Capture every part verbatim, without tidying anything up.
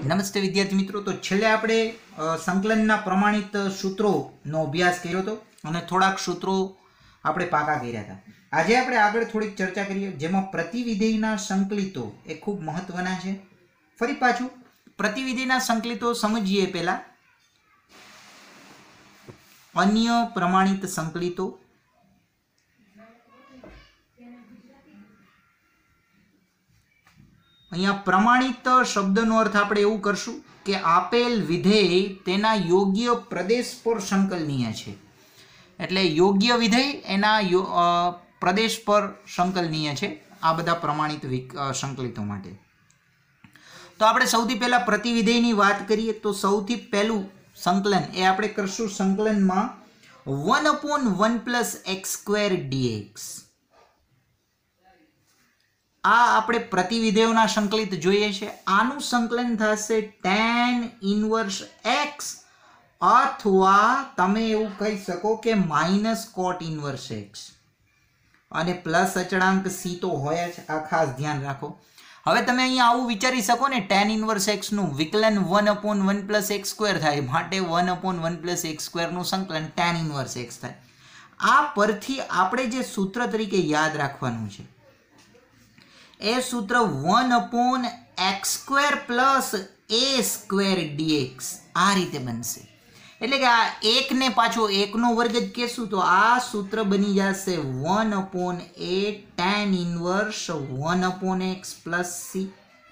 નમસ્તે વિદ્યાર્થી મિત્રો, તો છેલ્લે આપણે સંકલનના પ્રમાણિત સૂત્રોનો અભ્યાસ કર્યો હતો અને થોડાક સૂત્રો આપણે પાકા કર્યા હતા. આજે આપણે આગળ થોડીક ચર્ચા કરીએ જેમાં પ્રતિવિધેયના સંકલિતો એ ખૂબ મહત્વના છે. ફરી પાછું પ્રતિવિધેયના સંકલિતો સમજીએ. પહેલા અન્ય પ્રમાણિત સંકલિતો. અહીંયા પ્રમાણિત શબ્દનો અર્થ આપણે એવું કરશું કે આપેલ વિધેય તેના યોગ્ય પ્રદેશ પર સંકલનીય છે. એટલે યોગ્ય વિધેય એના પ્રદેશ પર સંકલનીય છે. આ બધા પ્રમાણિત સંકલિતો માટે. તો આપણે સૌથી પહેલા પ્રતિવિધેયની વાત કરીએ તો સૌથી પહેલું સંકલન એ આપણે કરશું સંકલનમાં one upon one plus x square dx. આ આપણે પ્રતિવિધેયોના સંકલિત જોઈએ છે. આનું સંકલન થશે tan ઇન્વર્સ x અથવા તમે એવું કહી શકો કે માઇનસ કોટ ઇન્વર્સ x અને પ્લસ અચળાંક c તો હોય જ. આ ખાસ ધ્યાન રાખો. હવે તમે અહીંયા આવું વિચારી શકો ને, tan ઇન્વર્સ x નું વિકલન one upon one plus x square થાય, માટે one upon one plus x square નું સંકલન tan ઇન્વર્સ x થાય. આ પરથી આપણે જે સૂત્ર તરીકે યાદ રાખવાનું છે એ સૂત્ર one upon x square plus a square dx આ રીતે બનશે. એટલે કે આ એક ને પાછો એકનો વર્ગ જ કહેશું તો આ સૂત્ર બની જશે one upon a tan inverse one upon x plus c.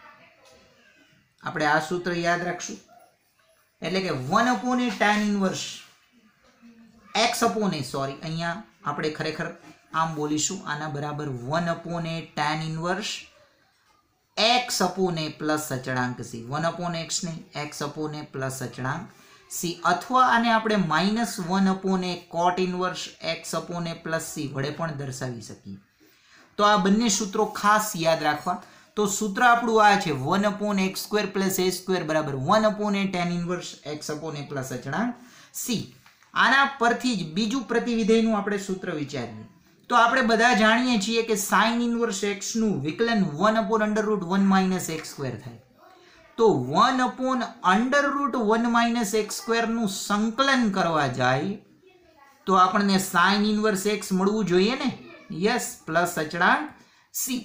આપણે આ સૂત્ર યાદ રાખશું. એટલે કે one upon a tan inverse x upon a sorry અહીંયા આપણે ખરેખર આમ બોલીશું, આના બરાબર one upon a tan inverse x upon a plus અચળાંક સી. વન અપોન એક્સ નહીં, એક્સ અપોન એ પ્લસ અચળાંક સી. અથવા આને આપણે minus one upon a cot inverse x upon a plus c વડે પણ દર્શાવી શકીએ. તો આ બંને સૂત્રો ખાસ યાદ રાખવા. તો સૂત્ર આપણું આ છે one upon x square plus a square બરાબર one upon a tan inverse x upon a plus અચળાંક સી. આના પરથી જ બીજું પ્રતિવિધેયનું આપણે સૂત્ર વિચારીએ તો આપણે બધા જાણીએ છીએ કે સાઇન ઇન્વર્સ એક્સ નું વિકલન one upon under root one minus x square થાય. તો one upon under root one minus x square નું સંકલન કરવા જાય તો આપણને સાઇન ઇન્વર્સ એક્સ મળવું જોઈએ ને. યસ, પ્લસ અચળાંક સી.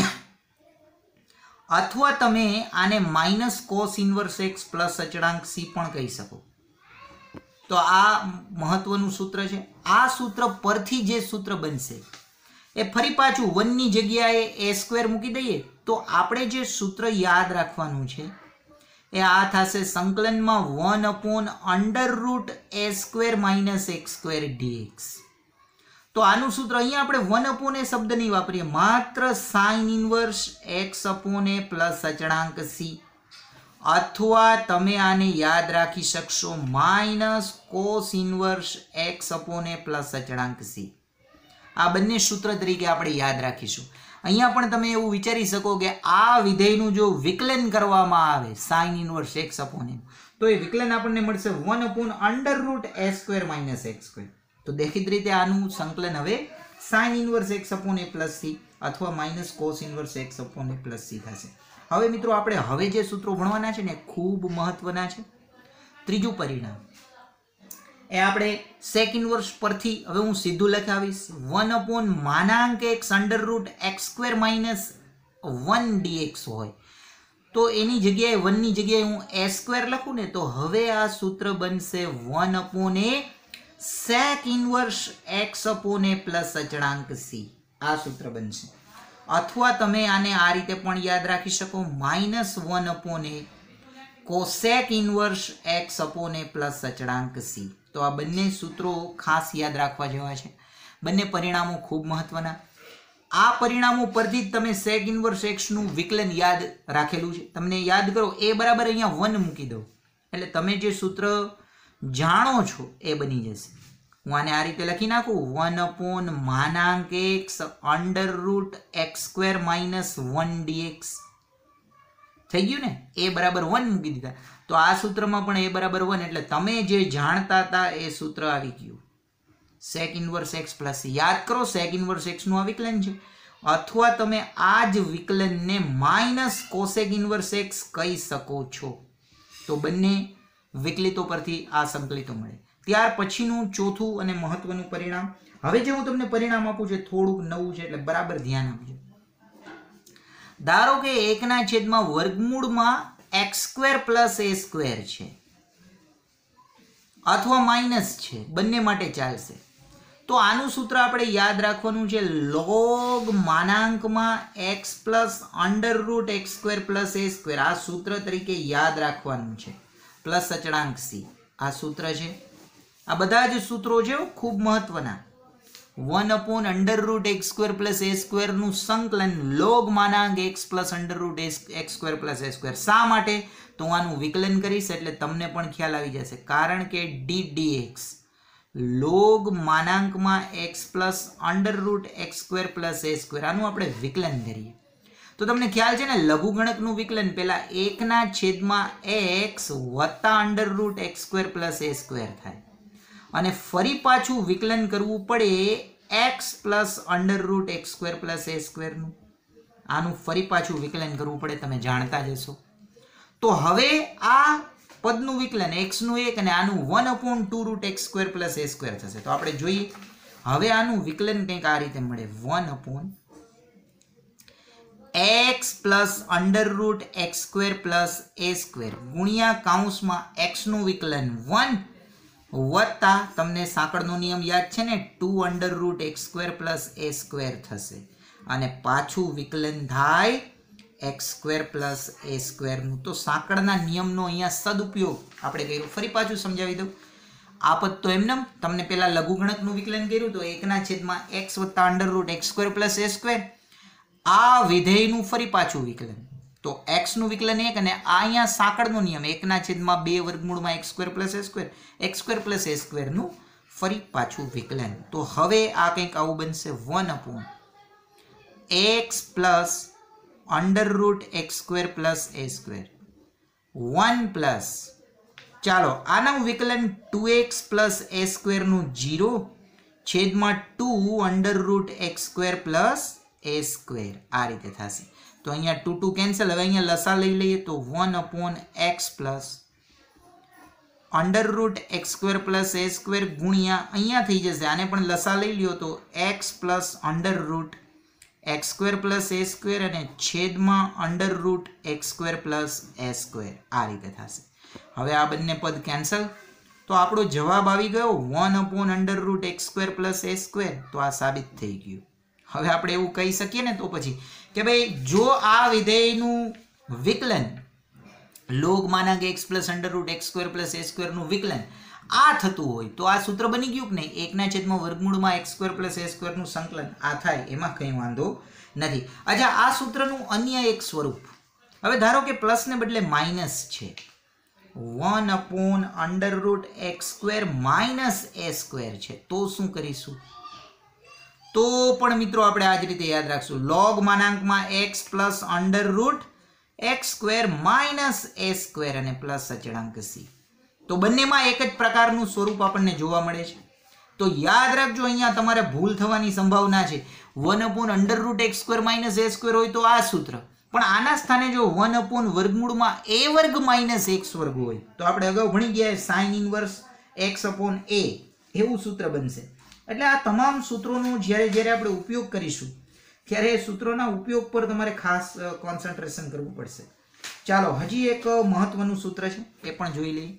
અથવા તમે આને minus cos inverse x plus અચળાંક સી પણ કહી શકો. તો આ મહત્વનું સૂત્ર છે. આ સૂત્ર પરથી જે સૂત્ર બનશે એ ફરી પાછું વન ની જગ્યાએ એ સ્ક્વેર મૂકી દઈએ તો આપણે જે સૂત્ર યાદ રાખવાનું છે એ આ થશે સંકલનમાં one upon under root a square minus x square dx. તો આનું સૂત્ર અહીંયા આપણે વન અપોન એ શબ્દ નહીં વાપરીએ, માત્ર sine inverse x upon a plus અચળાંક સી. અથવા તમે આને યાદ રાખી શકશો minus cos inverse x upon a plus અચળાંક સી. આ બંને સૂત્ર તરીકે આપણે યાદ રાખીશું. અહીંયા પણ તમે એવું વિચારી શકો કે આ વિધેયનું જો વિકલન કરવામાં આવે sine inverse x upon a તો એ વિકલન આપણને મળશે one upon under root a square minus x square. તો દેખીત રીતે આનું સંકલન હવે sine inverse x upon a plus c અથવા minus cos inverse x upon a plus c થશે. હવે મિત્રો આપણે હવે જે સૂત્રો ભણવાના છે ને ખૂબ મહત્વના છે. ત્રીજું પરિણામ એ આપણે સેક ઇન્વર્સ પરથી હવે હું સીધું લખાવીશ વન અપોન માનાંક x under root x square minus one dx હોય તો એની જગ્યાએ વન ની જગ્યાએ હું એ સ્ક્વેર લખું ને તો હવે આ સૂત્ર બનશે one upon a sec inverse x upon a plus અચળાંક સી. આ સૂત્ર બનશે. અથવા તમે આને આ રીતે પણ યાદ રાખી શકો minus one upon a cosec inverse x upon a plus અચળાંક સી. તો આ બંને સૂત્રો ખાસ યાદ રાખવા જેવા છે. બંને પરિણામો ખૂબ મહત્વના. આ પરિણામો પરથી જ તમે સેક ઇન્વર્સ એક્સ નું વિકલન યાદ રાખેલું છે. તમને યાદ કરો એ બરાબર અહીંયા વન મૂકી દો એટલે તમે જે સૂત્ર જાણો છો એ બની જશે. હું આને આ રીતે લખી નાખું વન અપોન માનાંક x under root x square minus one dx થઈ ગયું ને. એ બરાબર વન મૂકી દીધા તો આ સૂત્રમાં પણ એ બરાબર વન એટલે તમે જે જાણતા હતા એ સૂત્ર આવી ગયું સેક ઇન્વર્સ એક્સ પ્લસ. યાદ કરો સેક ઇન્વર્સ એક્સ નું આ વિકલન છે. अथवा तमे आज विकलन ने माइनस कोसेक इनवर्स एक्स कही सको छो। તો બંને વિકલિતો પરથી આ સંકલિતો મળે. ત્યાર પછીનું ચોથું અને મહત્વનું પરિણામ, હવે જે હું તમને પરિણામ આપું છું થોડુંક નવું છે એટલે બરાબર ધ્યાન આપજો. ધારો કે એકના છેદમાં વર્ગમૂળમાં x square plus a square છે અથવા માઇનસ છે, બંને માટે ચાલશે. તો આનું સૂત્ર આપણે યાદ રાખવાનું છે, લોગ માનાંકમાં x plus under root x square plus a square. આ સૂત્ર તરીકે યાદ રાખવાનું છે. પ્લસ અચળાંક સી આ સૂત્ર છે. આ બધા જ સૂત્રો છે ખૂબ મહત્વના. One upon under root x square plus a સ્ક્વેરનું સંકલન લોગ માનાંક x plus under root x square plus a square. શા માટે? તો હું આનું વિકલન કરીશ એટલે તમને પણ ખ્યાલ આવી જશે. કારણ કે ડી ડી એક્સ લોગ માનાંકમાં x plus under root x square plus a square, આનું આપણે વિકલન કરીએ તો તમને ખ્યાલ છે ને, લઘુગણકનું વિકલન પહેલા એકના છેદમાં એક્સ વત્તા under root x square plus a square થાય અને ફરી પાછું વિકલન કરવું પડે x plus under root x square plus a સ્ક્વેરનું. આનું ફરી પાછું વિકલન કરવું પડે, તમે જાણતા જ હશો. તો હવે આ પદનું વિકલન એક્સનું એક અને આનું one upon two root x square plus a square થશે. તો આપણે જોઈએ હવે આનું વિકલન કંઈક આ રીતે મળે, one upon x plus under root x square plus a square ગુણ્યા કાઉન્સમાં એક્સનું વિકલન વન વત્તા તમને સાંકળનો નિયમ યાદ છે ને, two under root x square plus a square થશે અને પાછું વિકલન થાય એક્સ સ્ક્વેર પ્લસ એ સ્ક્વેરનું. તો સાંકળના નિયમનો અહીંયા સદુપયોગ આપણે કર્યો. ફરી પાછું સમજાવી દઉં. આ પદ તો એમને તમને પહેલા લઘુગણકનું વિકલન કર્યું તો એકના છેદમાં એક્સ વત્તા under root x square plus a square. આ વિધેયનું ફરી પાછું વિકલન તો એક્સનું વિકલન એક અને આ અહીંયા સાંકળનો નિયમ એકના છેદમાં બે વર્ગમૂળમાં x square plus a square x square plus a સ્ક્વેરનું ફરી પાછું વિકલન. તો હવે આ કંઈક આવું બનશે, one upon x plus under root x square plus a square one plus, ચાલો આનું વિકલન ટુ એક્સ પ્લસ એ સ્ક્વેરનું જીરો છેદમાં two under root x square plus a square આ રીતે થશે. તો અહીંયા ટુ ટુ કેન્સલ. હવે અહીંયા લસા લઈ લઈએ તો one upon x plus under root x square plus a square ગુણ્યા અહીંયા થઈ જશે, આને પણ લસા લઈ લ્યો તો x plus under root x square plus a square અને છેદમાં under root x square plus a square આ રીતે થશે. હવે આ બંને પદ કેન્સલ તો આપણો જવાબ આવી ગયો one upon under root x square plus a square. તો આ સાબિત થઈ ગયું. હવે આપણે એવું કહી શકીએ ને તો પછી કે ભાઈ જો આ વિધેયનું વિકલન લોગ માનાંક x plus under root x square plus a સ્ક્વેરનું વિકલન આ થતું હોય તો આ સૂત્ર બની ગયું કે નહીં, એકના છેદમાં વર્ગમૂળમાં એક્સ સ્ક્વેર પ્લસ એ સ્ક્વેરનું સંકલન આ થાય, એમાં કંઈ વાંધો નથી. અચ્છા, આ સૂત્રનું અન્ય એક સ્વરૂપ, હવે ધારો કે પ્લસને બદલે માઇનસ છે, one upon under root x square minus a square છે, તો શું કરીશું? તો પણ મિત્રો આપણે આ જ રીતે યાદ રાખશું, લોગ માનાંકમાં x plus under root x square minus a square અને પ્લસ અચળાંક સી. તો બંનેમાં એક જ પ્રકારનું સ્વરૂપ આપણને જોવા મળે છે. તો યાદ રાખજો, અહીંયા તમારે ભૂલ થવાની સંભાવના છે. One upon under root x square minus a square હોય તો આ સૂત્ર, પણ આના સ્થાને જો વન અપોન વર્ગમૂળમાં એ વર્ગ માઇનસ એક્સ વર્ગ હોય તો આપણે અગાઉ ભણી ગયા sine inverse x upon a, એવું સૂત્ર બનશે. એટલે આ તમામ સૂત્રોનો જ્યારે જ્યારે આપણે ઉપયોગ કરીશું ત્યારે એ સૂત્રોના ઉપયોગ પર તમારે ખાસ કોન્સન્ટ્રેશન કરવું પડશે. ચાલો હજી એક મહત્વનું સૂત્ર છે એ પણ જોઈ લઈએ.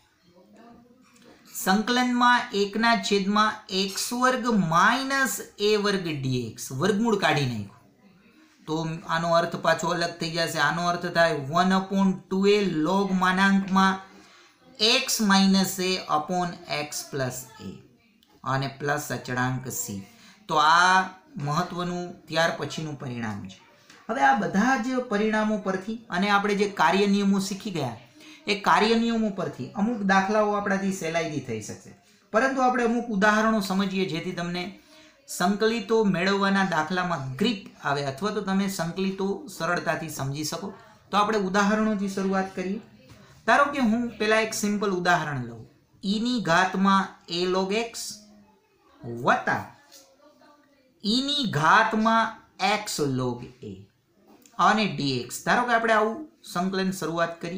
સંકલનમાં એકના છેદમાં એક્સ વર્ગ માઇનસ એ વર્ગ ડીએક્સ વર્ગમૂળ કાઢી નાખ્યું તો આનો અર્થ પાછો અલગ થઈ જશે. આનો અર્થ થાય one upon two a log માનાંકમાં x minus a upon x plus a અને પ્લસ અચળાંક સી. તો આ મહત્વનું ત્યાર પછીનું પરિણામ છે. હવે આ બધા જ પરિણામો પરથી અને આપણે જે કાર્ય નિયમો શીખી ગયા એ કાર્ય નિયમો પરથી અમુક દાખલાઓ આપણાથી સહેલાઈથી થઈ શકશે, પરંતુ આપણે અમુક ઉદાહરણો સમજીએ જેથી તમને સંકલિતો મેળવવાના દાખલામાં ગ્રીપ આવે અથવા તો તમે સંકલિતો સરળતાથી સમજી શકો. તો આપણે ઉદાહરણોથી શરૂઆત કરીએ. ધારો કે હું પહેલાં એક સિમ્પલ ઉદાહરણ લઉં, ઈની ઘાતમાં એ લોગ એક્સ વત્તા ઈની ઘાતમાં એક્સ લોગ એ અને ડીએક્સ. ધારો કે આપણે આવું સંકલન શરૂઆત કરીએ.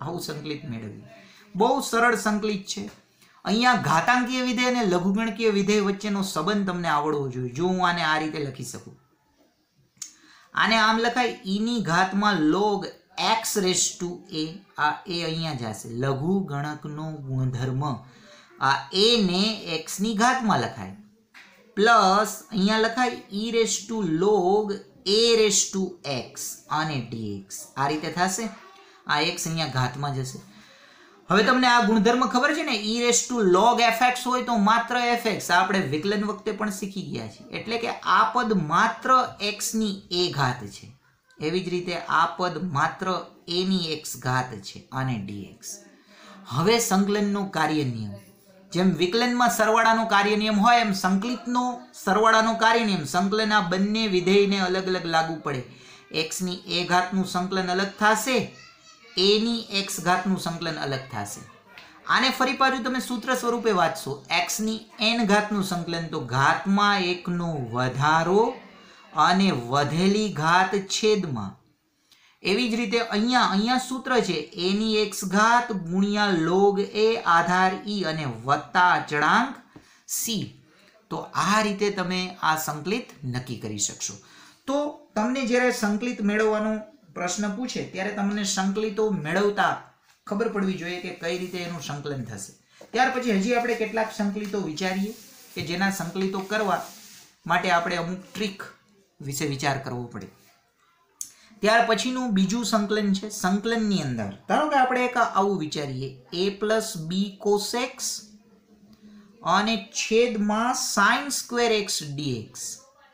આવું સંકલિત મેળવીએ. બહુ સરળ સંકલિત છે. અહીંયા ઘાતાંકીય વિધેય અને લઘુગણકીય વિધેય વચ્ચેનો સંબંધ તમને આવડવો જોઈએ. જો હું આને આ રીતે લખી શકું, આને આમ લખાય e ની ઘાતમાં log x raise to a. આ a અહીંયા જશે, લઘુગણકનો ગુણધર્મ. આ a ને x ની ઘાતમાં લખાય, પ્લસ અહીંયા લખાય e raise to log a raise to x અને dx. આ રીતે થશે. આ x અહીંયા ઘાતમાં જશે. હવે તમને આ ગુણધર્મ ખબર છે ને, e raise to log fx હોય તો માત્ર fx. આપણે વિકલન વખતે પણ શીખી ગયા છીએ. એટલે કે આ પદ માત્ર x ની a ઘાત છે. એવી જ રીતે આ પદ માત્ર a ની x ઘાત છે અને dx. હવે સંકલનનો કાર્ય નિયમ, જેમ વિકલનમાં સરવાળાનો કાર્ય નિયમ હોય એમ સંકલિતનો સરવાળાનો કાર્ય નિયમ સંકલન આ બંને વિધેયને અલગ અલગ લાગુ પડે. x ની a ઘાતનું સંકલન અલગ થશે, a ની x ઘાતનું સંકલન અલગ થશે. આને ફરી પાછું તમે સૂત્ર સ્વરૂપે વાંચશો, x ની n ઘાતનું સંકલન તો ઘાતમાં એકનો વધારો અને વધેલી ઘાત છેદમાં. એવી જ રીતે અહીંયા અહીંયા સૂત્ર છે a ની x ઘાત ગુણ્યા log a આધાર e અને વત્તા અચળાંક c. તો આ રીતે તમે આ સંકલિત નક્કી કરી શકશો. તો તમને જ્યારે સંકલિત મેળવવાનો પ્રશ્ન પૂછે ત્યારે તમને સંકલિતો મેળવતા ખબર પડવી જોઈએ કે કઈ રીતે એનું સંકલન થશે. ત્યાર પછી હજી આપણે કેટલાક સંકલિતો વિચારીએ કે જેના સંકલિતો કરવા માટે આપણે અમુક ટ્રીક વિશે વિચાર કરવો પડે. ત્યાર પછીનું બીજું સંકલન છે. સંકલનની અંદર ધારો કે આપણે એક આવું વિચારીએ, a plus b cos x અને છેદમાં સાઇન સ્ક્વેર એક્સ ડીએક્સ.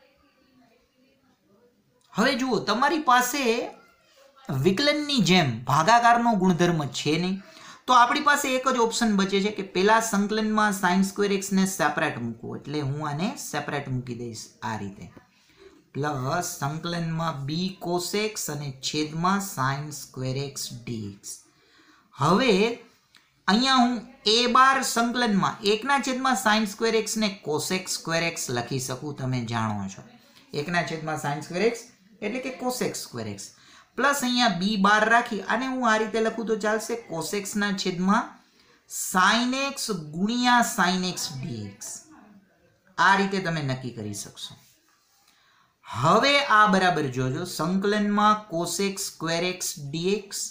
હવે જુઓ, તમારી પાસે વિકલનની જેમ ભાગાકારનો ગુણધર્મ છે નહીં, તો આપણી પાસે એક જ ઓપ્શન બચે છે કે પેલા સંકલનમાં સાઇન સ્ક્વેર એક્સ ને સેપરેટ મૂકવું. એટલે હું આને સેપરેટ મૂકી દઈશ આ રીતે, પ્લસ સંકલનમાં b cos x અને છેદમાં sin સ્ક્વેર x dx. હવે અહીંયા હું a બાર સંકલનમાં એકના છેદમાં sin સ્ક્વેર x ને cos x સ્ક્વેર x લખી શકું. તમે જાણો છો એકના છેદમાં sin સ્ક્વેર x એટલે કે cos x square x, plus અહીંયા b બાર રાખી અને હું આ રીતે લખું તો ચાલશે, cos x ના છેદમાં sin x ગુણ્યા sin x dx. આ રીતે તમે નક્કી કરી શકશો. હવે આ બરાબર જોજો, સંકલનમાં cos x square x dx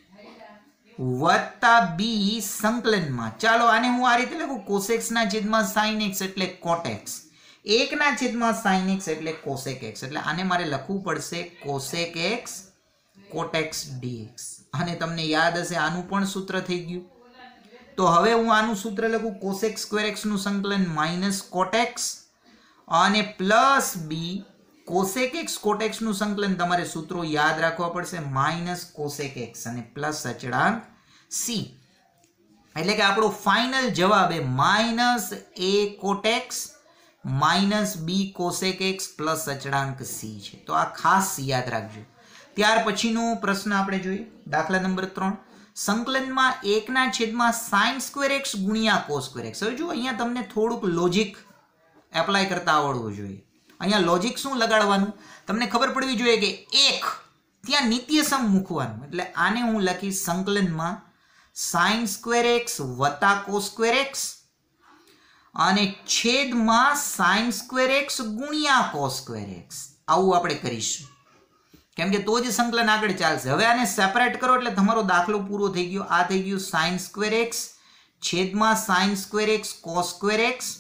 વત્તા b સંકલનમાં, ચાલો આને હું આ રીતે લખું, cos x ના છેદમાં sin x એટલે cot x, એક ના છેદમાં sin x એટલે cosec x. એટલે આને મારે લખવું પડશે cosec x cot x dx. અને તમને યાદ હશે આનું પણ સૂત્ર થઈ ગયું. તો હવે હું આનું સૂત્ર લખું, cosec સ્ક્વેર x નું સંકલન માઇનસ cot x અને plus b cosec x cot x નું સંકલન. તમારે સૂત્રો યાદ રાખવા પડશે, માઇનસ cosec x અને પ્લસ અચળાંક c. એટલે કે આપણો ફાઇનલ જવાબ એ minus a cot x minus b cosec x plus અચળાંક c છે. તો આ ખાસ યાદ રાખજો. ત્યાર પછીનો પ્રશ્ન આપણે જોઈએ, દાખલા નંબર ત્રણ. સંકલનમાં એકના છેદમાં sin સ્ક્વેર x ગુણ્યા cos સ્ક્વેર x. હવે જો અહીંયા તમને થોડુંક લોજિક એપ્લાય કરતા આવડવું જોઈએ. અહીંયા લોજિક શું લગાડવાનું તમને ખબર પડવી જોઈએ કે એક ત્યાં નિત્યસમ મૂકવાનું. એટલે આને હું લખીશ સંકલનમાં sin સ્ક્વેર x વત્તા cos સ્ક્વેર x અને છેદમાં sin સ્ક્વેર x ગુણ્યા cos સ્ક્વેર x. આવું આપણે કરીશું કેમ કે તો જ સંકલન આગળ ચાલશે. હવે આને સેપરેટ કરો એટલે તમારો દાખલો પૂરો થઈ ગયો. આ થઈ ગયું sin સ્ક્વેર x છેદમાં sin square x cos square x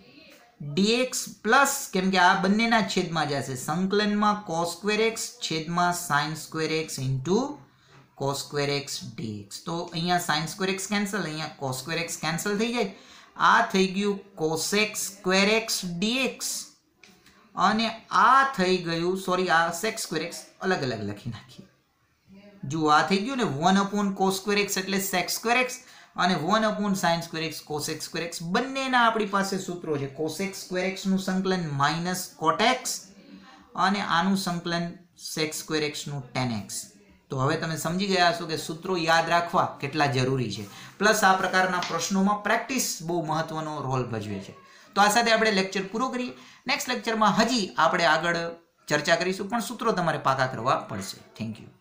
dx plus, કેમ કે આ બંનેના છેદમાં જશે, સંકલનમાં cos સ્ક્વેર x છેદમાં sin square x into cos square x dx. તો અહીંયા sin સ્ક્વેર x કેન્સલ, અહીંયા cos સ્ક્વેર x કેન્સલ થઈ જાય. આ થઈ ગયું cosec સ્ક્વેર x dx અને આ થઈ ગયું, સોરી આ sec સ્ક્વેર x અલગ અલગ લખી નાખીએ. જો આ થઈ ગયું ને one upon cos square x એટલે sec સ્ક્વેર x અને one upon sin square x cosec square x. બંનેના આપણી પાસે સૂત્રો છે. cosec સ્ક્વેર x નું સંકલન માઇનસ cot x અને આનું સંકલન sec સ્ક્વેર x નું tan x. તો હવે તમે સમજી ગયા છો કે સૂત્રો યાદ રાખવા કેટલા જરૂરી છે. પ્લસ આ પ્રકારના પ્રશ્નોમાં પ્રેક્ટિસ બહુ મહત્વનો રોલ ભજવે છે. તો આ સાથે આપણે લેક્ચર પૂરો કરીએ. નેક્સ્ટ લેક્ચરમાં હજી આપણે આગળ ચર્ચા કરીશું, પણ સૂત્રો તમારે પાકા કરવા પડશે. Thank you.